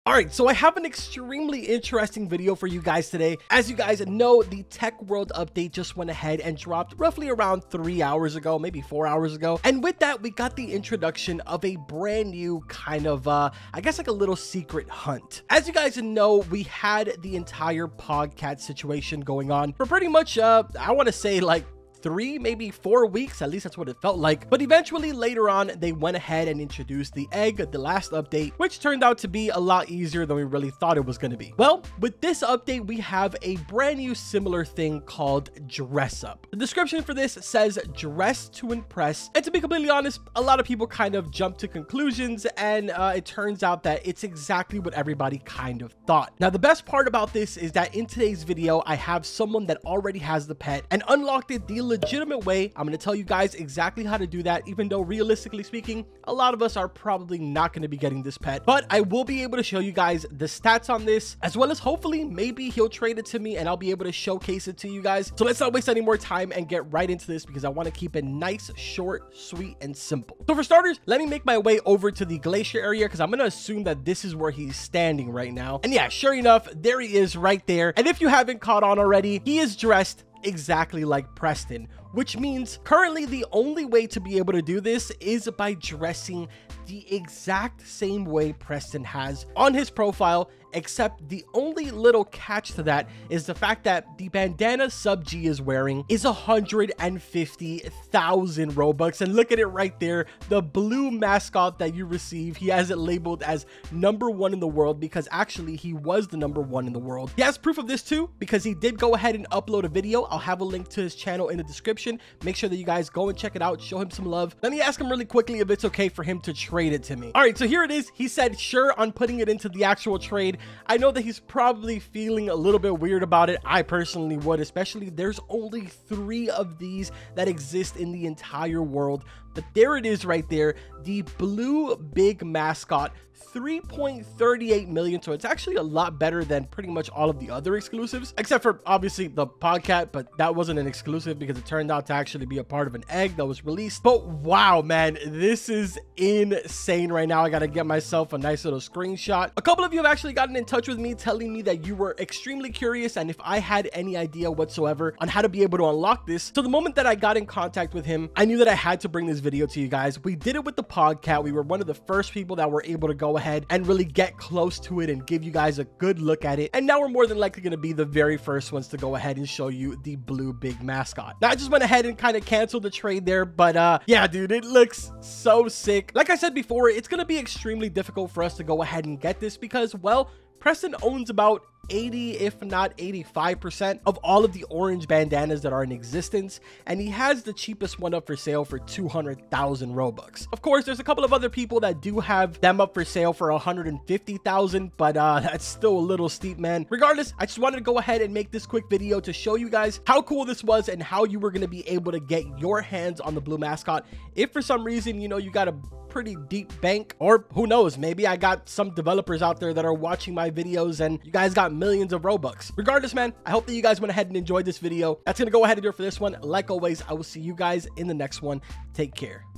All right, so I have an extremely interesting video for you guys today. As you guys know, the Tech World update just went ahead and dropped roughly around 3 hours ago, maybe 4 hours ago. And with that, we got the introduction of a brand new kind of, I guess like a little secret hunt. As you guys know, we had the entire Podcat situation going on for pretty much, I want to say like 3, maybe 4 weeks, at least that's what it felt like. But eventually later on, they went ahead and introduced the egg, the last update, which turned out to be a lot easier than we really thought it was going to be. Well, with this update, we have a brand new similar thing called Dress Up. The description for this says dress to impress. And to be completely honest, a lot of people kind of jumped to conclusions, and it turns out that it's exactly what everybody kind of thought. Now, the best part about this is that in today's video, I have someone that already has the pet and unlocked it the legitimate way. I'm going to tell you guys exactly how to do that, even though realistically speaking, a lot of us are probably not going to be getting this pet, but I will be able to show you guys the stats on this, as well as hopefully maybe he'll trade it to me and I'll be able to showcase it to you guys. So let's not waste any more time and get right into this, because I want to keep it nice, short, sweet, and simple. So for starters, let me make my way over to the glacier area, because I'm going to assume that this is where he's standing right now. And yeah, sure enough, there he is right there. And if you haven't caught on already, he is dressed exactly like Preston, which means currently the only way to be able to do this is by dressing the exact same way Preston has on his profile, except the only little catch to that is the fact that the bandana Sub G is wearing is 150,000 Robux. And look at it right there, the blue mascot that you receive, he has it labeled as #1 in the world, because actually he was the #1 in the world. He has proof of this too, because he did go ahead and upload a video. I'll have a link to his channel in the description. Make sure that you guys go and check it out, show him some love. Let me ask him really quickly if it's okay for him to trade it to me. All right, so here it is. He said sure on putting it into the actual trade. I know that he's probably feeling a little bit weird about it. I personally would, especially there's only 3 of these that exist in the entire world. But there it is right there, the blue big mascot, 3.38 million. So it's actually a lot better than pretty much all of the other exclusives, except for obviously the Podcat, but that wasn't an exclusive because it turned out to actually be a part of an egg that was released. But wow, man, this is insane right now. I got to get myself a nice little screenshot. A couple of you have actually gotten in touch with me telling me that you were extremely curious and if I had any idea whatsoever on how to be able to unlock this. So the moment that I got in contact with him, I knew that I had to bring this video to you guys. We did it with the Podcat. We were one of the first people that were able to go ahead and really get close to it and give you guys a good look at it. And now we're more than likely going to be the very first ones to go ahead and show you the blue big mascot. Now I just went ahead and kind of canceled the trade there, but yeah, dude, it looks so sick. Like I said before, it's going to be extremely difficult for us to go ahead and get this because, well, Preston owns about 80, if not 85% of all of the orange bandanas that are in existence, and he has the cheapest one up for sale for 200,000 Robux. Of course, there's a couple of other people that do have them up for sale for 150,000, but that's still a little steep, man. Regardless, I just wanted to go ahead and make this quick video to show you guys how cool this was and how you were going to be able to get your hands on the blue mascot. If for some reason, you know, you got a pretty deep bank, or who knows, maybe I got some developers out there that are watching my videos and you guys got millions of Robux. Regardless, man, I hope that you guys went ahead and enjoyed this video. That's gonna go ahead and do it for this one. Like always, I will see you guys in the next one. Take care.